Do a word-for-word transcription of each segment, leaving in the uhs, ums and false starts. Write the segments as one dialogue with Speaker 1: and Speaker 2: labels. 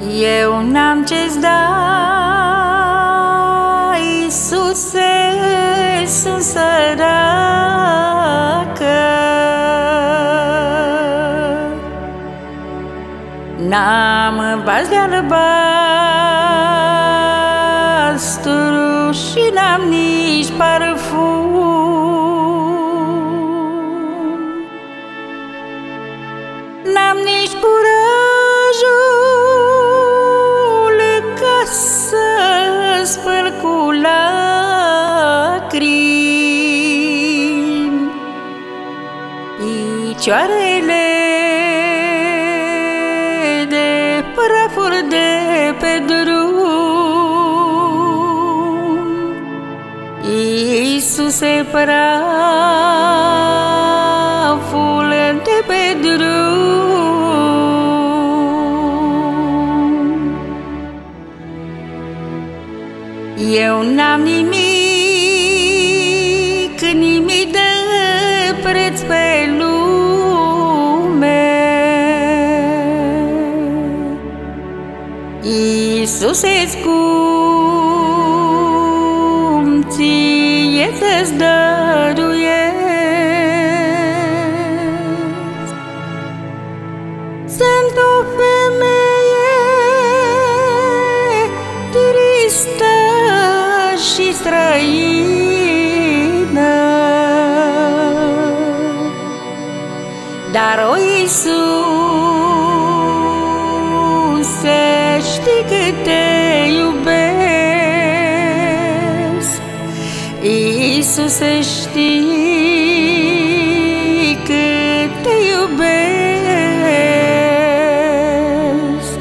Speaker 1: Eu n-am ce-ți da, Iisuse, sunt săracă. N-am vas de alabastru și n-am nici parfum. N-am nici curajul ca să spăl cu lacrimi picioarele de prafuri de pe drum. Iisuse, praful de pe drum. Eu n-am nimic, nimic de preț pe lume. Iisuse, scump, ție să-ți dăruiesc. Sunt o femeie tristă și străină, dar o Iisuse, știi cât te iubesc. Iisuse, știi cât te iubesc.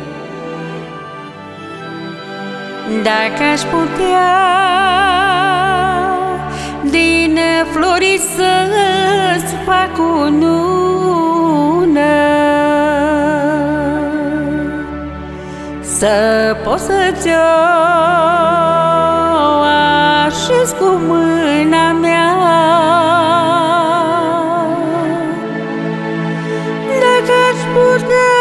Speaker 1: Dacă aș putea din flori să-ți fac o nună, să pot să-ți o așez cu mâna mea. Dacă aș putea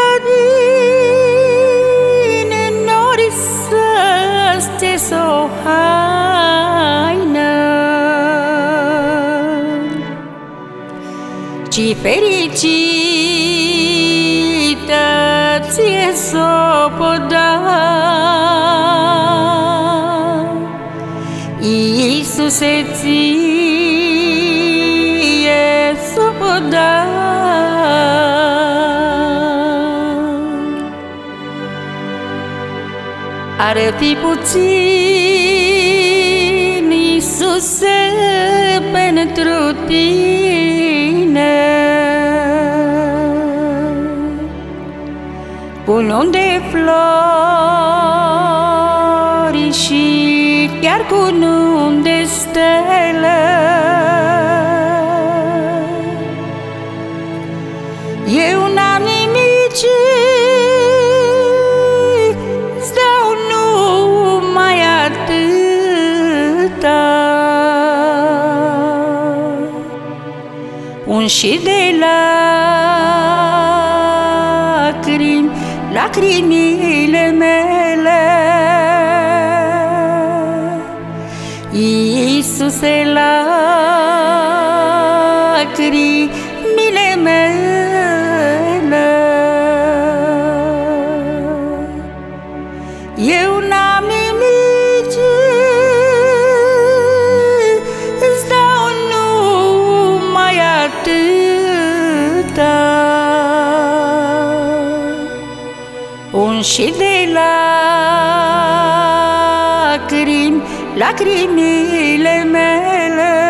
Speaker 1: din nori să-ți țes o haină, ci fericită ție s-o pot da. Iisuse, ție s-o pot da. Ar fi puțin, Iisuse, pentru tine, cu un de flori și chiar cu un de stele. Eu n-am nimic, îți dau numai atâta, un șir de lacrimi, lacrimile mele. Iisuse, lacrimile mele. Eu n-am nimic, îți dau numai atâta, un șir de lacrimi, lacrimile mele.